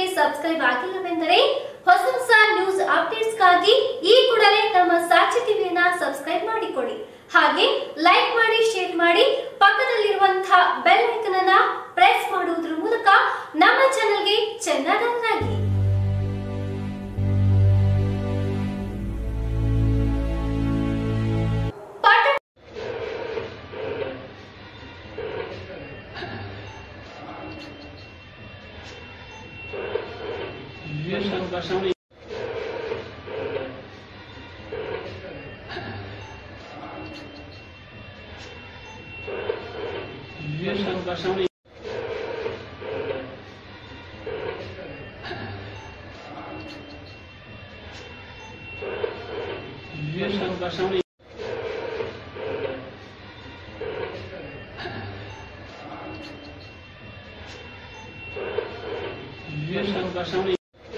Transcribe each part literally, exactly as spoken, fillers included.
ಚಾನೆಲ್ಗೆ ಸಬ್ಸ್ಕ್ರೈಬ್ ಆಗಿಲ್ಲವೆಂದರೆ ಹೊಸ ಹೊಸ ನ್ಯೂಸ್ ಅಪ್ಡೇಟ್ಸ್ಗಾಗಿ ಈ ಕೂಡಲೇ ನಮ್ಮ ಸಾಕ್ಷಿ ಟಿವಿಯನ್ನ ಸಬ್ಸ್ಕ್ರೈಬ್ ಮಾಡಿಕೊಳ್ಳಿ. ಹಾಗೆ ಲೈಕ್ ಮಾಡಿ, ಶೇರ್ ಮಾಡಿ, ಪಕ್ಕದಲ್ಲಿರುವಂತಹ ಬೆಲ್ ಐಕಾನ್ ಅನ್ನು ಪ್ರೆಸ್ ಮಾಡುವುದರ ಮೂಲಕ ನಮ್ಮ ಚಾನೆಲ್ಗೆ ಚೆನ್ನಡನ್ನಾಗಿ. Yes, I'm Basami. Yes, I'm Basami. Yes, I'm Basami. Yes, I'm Basami.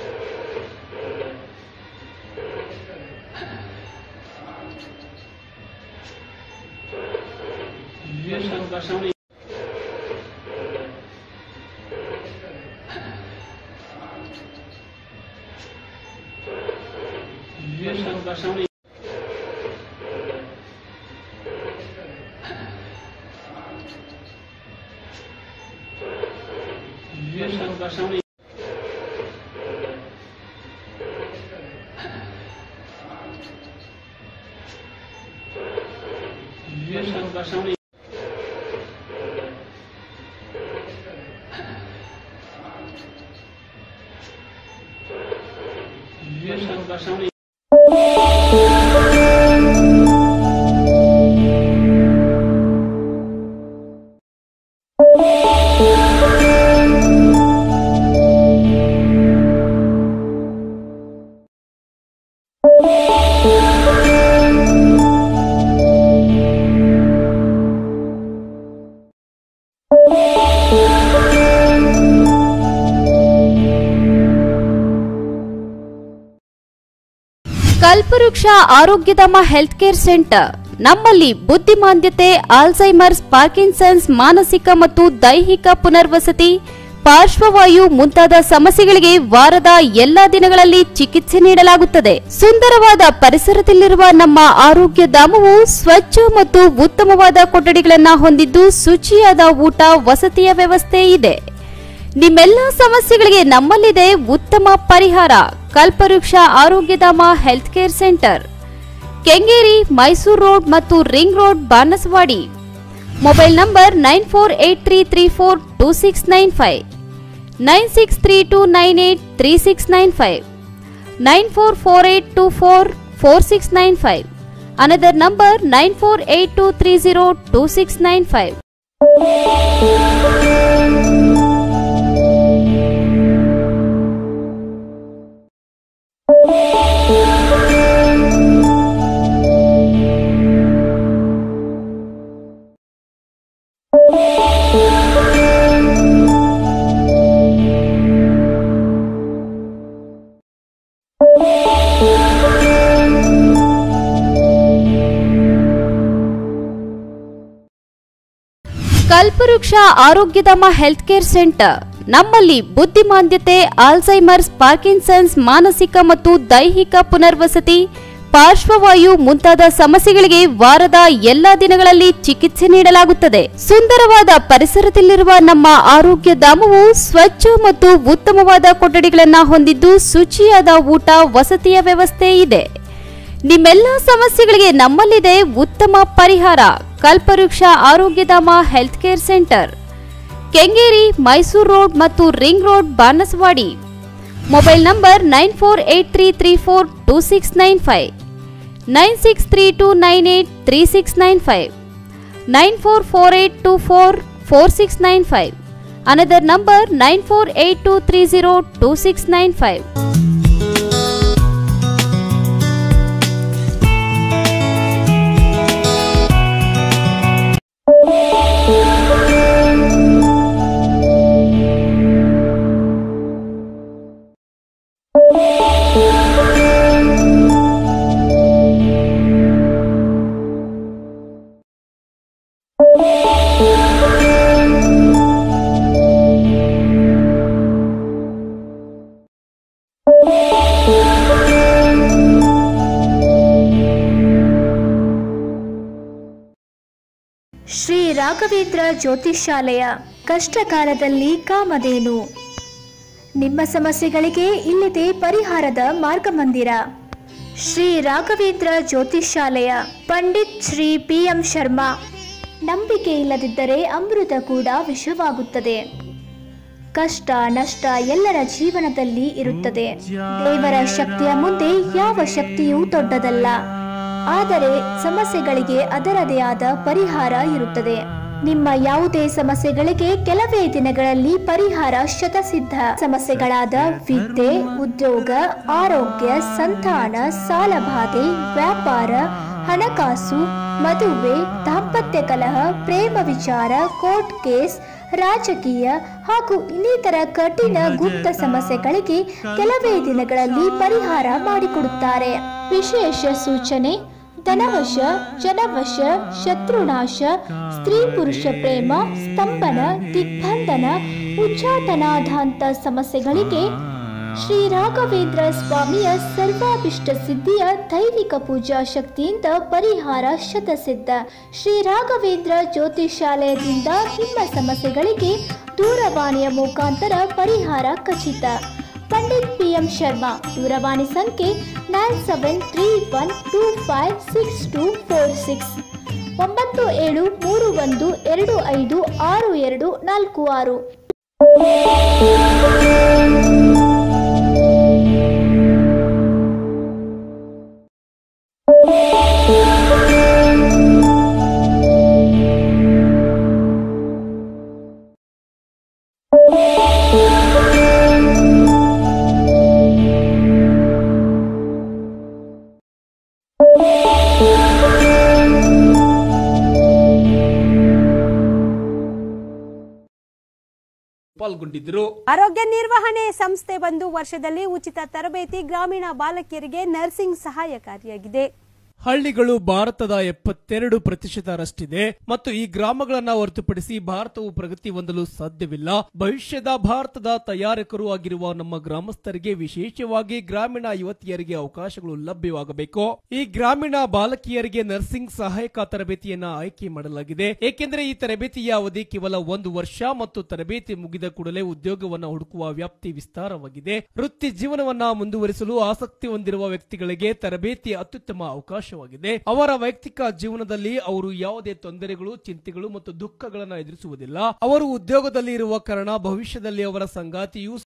Yes, I'm Basami. Yes, I'm Basami. Yes, I'm Basami. Yes, I'm Basami. Yes, I'm Basami. ಕಲ್ಪವೃಕ್ಷ Arogyadhama health care centre ನಮ್ಮಲ್ಲಿ ಬುದ್ಧಿಮಾಂದ್ಯತೆ, Alzheimer's, Parkinson's, ಮಾನಸಿಕ ಮತ್ತು ದೈಹಿಕ ಪುನರ್ವಸತಿ, ಪಾರ್ಶ್ವವಾಯು ಮುಂತಾದ ಸಮಸ್ಯೆಗಳಿಗೆ ವಾರದ ಎಲ್ಲಾ ದಿನಗಳಲ್ಲಿ ಚಿಕಿತ್ಸೆ ನೀಡಲಾಗುತ್ತದೆ. ಸುಂದರವಾದ ಪರಿಸರದಲ್ಲಿರುವ ನಮ್ಮ ಆರೋಗ್ಯ ಧಾಮವು ಸ್ವಚ್ಛ ಮತ್ತು ಉತ್ತಮವಾದ ಕೊಠಡಿಗಳನ್ನು ಹೊಂದಿದ್ದು ಶುಚಿಯಾದ ಊಟ, ವಸತಿಯ ವ್ಯವಸ್ಥೆ ಇದೆ. ನಿಮ್ಮೆಲ್ಲ ಸಮಸ್ಯೆಗಳಿಗೆ ನಮ್ಮಲ್ಲಿದೆ ಉತ್ತಮ ಪರಿಹಾರ. Kalpavriksha Arogyadhama health care centre, Kengeri, Mysuru road ಮತ್ತು ring road, Banaswadi. Mobile number nine four eight three three four two six nine five, nine six three two nine eight three six nine five, nine four four eight two four four six nine five. Another number nine four eight two three zero two six nine five. Kalpavriksha Arogyadhama health care centre ನಮ್ಮಲ್ಲಿ ಬುದ್ಧಿಮಾಂದ್ಯತೆ, Alzheimer's, Parkinson's, ಮಾನಸಿಕ ಮತ್ತು ದೈಹಿಕ ಪುನರ್ವಸತಿ, ಪಾರ್ಶ್ವವಾಯು ಮುಂತಾದ ಸಮಸ್ಯೆಗಳಿಗೆ ವಾರದ ಎಲ್ಲಾ ದಿನಗಳಲ್ಲಿ ಚಿಕಿತ್ಸೆ ನೀಡಲಾಗುತ್ತದೆ. ಸುಂದರವಾದ ಪರಿಸರದಲ್ಲಿರುವ ನಮ್ಮ ಆರೋಗ್ಯ ಧಾಮವು ಸ್ವಚ್ಛ ಮತ್ತು ಉತ್ತಮವಾದ ಕೊಠಡಿಗಳನ್ನು ಹೊಂದಿದ್ದು ಶುಚಿಯಾದ ಊಟ, ವಸತಿಯ ವ್ಯವಸ್ಥೆ ಇದೆ. ನಿಮ್ಮೆಲ್ಲ ಸಮಸ್ಯೆಗಳಿಗೆ ನಮ್ಮಲ್ಲಿದೆ ಉತ್ತಮ ಪರಿಹಾರ. Kalpavriksha Arogyadhama health care centre, Kengeri, Mysuru road ಮತ್ತು ring road, Banaswadi. Mobile number nine four eight three three four two six nine five, nine six three two nine eight three six nine five, nine four four eight two four four six nine five. Another number nine four eight two three zero two six nine five. Shri Raghavendra Jyotishyalaya ಕಷ್ಟಕಾಲದಲ್ಲಿ ಕಾಮಧೇನು. ನಿಮ್ಮ ಸಮಸ್ಯೆಗಳಿಗೆ ಇಲ್ಲಿದೆ ಪರಿಹಾರದ ಮಾರ್ಗಮಂದಿರ. Shri Raghavendra ಜ್ಯೋತಿಷ್ಯಾಲಯ, Pandit Shri P M Sharma. ನಂಬಿಕೆ ಇಲ್ಲದಿದ್ದರೆ ಅಮೃತ ಕೂಡ ವಿಷವಾಗುತ್ತದೆ. ಕಷ್ಟ ನಷ್ಟ ಎಲ್ಲರ ಜೀವನದಲ್ಲಿ ಇರುತ್ತದೆ. ದೇವರ ಶಕ್ತಿಯ ಮುಂದೆ ಯಾವ ಶಕ್ತಿಯೂ ದೊಡ್ಡದಲ್ಲ. ಆದರೆ ಸಮಸ್ಯೆಗಳಿಗೆ ಅದರದೇ ಆದ ಪರಿಹಾರ ಇರುತ್ತದೆ. ನಿಮ್ಮ ಯಾವುದೇ ಸಮಸ್ಯೆಗಳಿಗೆ ಕೆಲವೇ ದಿನಗಳಲ್ಲಿ ಪರಿಹಾರ ಶತಸಿದ್ಧ. ಸಮಸ್ಯೆಗಳಾದ ವಿದ್ಯೆ, ಉದ್ಯೋಗ, ಆರೋಗ್ಯ, ಸಂತಾನ, ಸಾಲಬಾಧೆ, ವ್ಯಾಪಾರ, ಹಣಕಾಸು, ಮದುವೆ, ದಾಂಪತ್ಯ ಕಲಹ, ಪ್ರೇಮ ವಿಚಾರ, ಕೋರ್ಟ್ ಕೇಸ್, ರಾಜಕೀಯ ಹಾಗೂ ಇನ್ನಿತರ ಕಠಿಣ ಗುಪ್ತ ಸಮಸ್ಯೆಗಳಿಗೆ ಕೆಲವೇ ದಿನಗಳಲ್ಲಿ ಪರಿಹಾರ ಮಾಡಿಕೊಡುತ್ತಾರೆ. ವಿಶೇಷ ಸೂಚನೆ: ಧನವಶ, ಜನವಶ, ಶತ್ರುನಾಶ, ಸ್ತ್ರೀ ಪುರುಷ ಪ್ರೇಮ, ಸ್ತಂಭನ, ದಿಗ್ಬಂಧನ, ಉಚ್ಚಾಟನಾಧಾಂತ ಸಮಸ್ಯೆಗಳಿಗೆ ಶ್ರೀ ರಾಘವೇಂದ್ರ ಸ್ವಾಮಿಯ ಸರ್ವಾಭಿಷ್ಟ ಸಿದ್ಧಿಯ ದೈವಿಕ ಪೂಜಾ ಶಕ್ತಿಯಿಂದ ಪರಿಹಾರ ಶತಸಿದ್ಧ. ಶ್ರೀ ರಾಘವೇಂದ್ರ ಜ್ಯೋತಿಷಾಲಯದಿಂದ ನಿಮ್ಮ ಸಮಸ್ಯೆಗಳಿಗೆ ದೂರವಾಣಿಯ ಮುಖಾಂತರ ಪರಿಹಾರ ಖಚಿತ. Pandit P M Sharma. ದೂರವಾಣಿ ಸಂಖ್ಯೆ nine seven three one two five six two four six, ಒಂಬತ್ತು ಏಳು ಮೂರು ಒಂದು ಎರಡು ಐದು ಆರು ಎರಡು ನಾಲ್ಕು ಆರು. ಪಾಲ್ಗೊಂಡಿದ್ದರು. ಆರೋಗ್ಯ ನಿರ್ವಹಣೆ ಸಂಸ್ಥೆ ಬಂದು ವರ್ಷದಲ್ಲಿ ಉಚಿತ ತರಬೇತಿ ಗ್ರಾಮೀಣ ಬಾಲಕಿಯರಿಗೆ ನರ್ಸಿಂಗ್ ಸಹಾಯಕಾರಿಯಾಗಿದೆ. ಹಳ್ಳಿಗಳು ಭಾರತದ ಎಪ್ಪತ್ತೆರಡು ಪ್ರತಿಶತರಷ್ಟಿದೆ ಮತ್ತು ಈ ಗ್ರಾಮಗಳನ್ನ ಹೊರತುಪಡಿಸಿ ಭಾರತವು ಪ್ರಗತಿ ಹೊಂದಲು ಸಾಧ್ಯವಿಲ್ಲ. ಭವಿಷ್ಯದ ಭಾರತದ ತಯಾರಕರು ಆಗಿರುವ ನಮ್ಮ ಗ್ರಾಮಸ್ಥರಿಗೆ, ವಿಶೇಷವಾಗಿ ಗ್ರಾಮೀಣ ಯುವತಿಯರಿಗೆ ಅವಕಾಶಗಳು ಲಭ್ಯವಾಗಬೇಕು. ಈ ಗ್ರಾಮೀಣ ಬಾಲಕಿಯರಿಗೆ ನರ್ಸಿಂಗ್ ಸಹಾಯಕ ತರಬೇತಿಯನ್ನ ಆಯ್ಕೆ ಮಾಡಲಾಗಿದೆ. ಏಕೆಂದರೆ ಈ ತರಬೇತಿಯ ಅವಧಿ ಕೇವಲ ಒಂದು ವರ್ಷ ಮತ್ತು ತರಬೇತಿ ಮುಗಿದ ಕೂಡಲೇ ಉದ್ಯೋಗವನ್ನ ಹುಡುಕುವ ವ್ಯಾಪ್ತಿ ವಿಸ್ತಾರವಾಗಿದೆ. ವೃತ್ತಿ ಜೀವನವನ್ನ ಮುಂದುವರಿಸಲು ಆಸಕ್ತಿ ಹೊಂದಿರುವ ವ್ಯಕ್ತಿಗಳಿಗೆ ತರಬೇತಿ ಅತ್ಯುತ್ತಮ ಅವಕಾಶ. ಅವರ ವೈಯಕ್ತಿಕ ಜೀವನದಲ್ಲಿ ಅವರು ಯಾವುದೇ ತೊಂದರೆಗಳು, ಚಿಂತೆಗಳು ಮತ್ತು ದುಃಖಗಳನ್ನು ಎದುರಿಸುವುದಿಲ್ಲ. ಅವರು ಉದ್ಯೋಗದಲ್ಲಿ ಇರುವ ಕಾರಣ ಭವಿಷ್ಯದಲ್ಲಿ ಅವರ ಸಂಗಾತಿಯು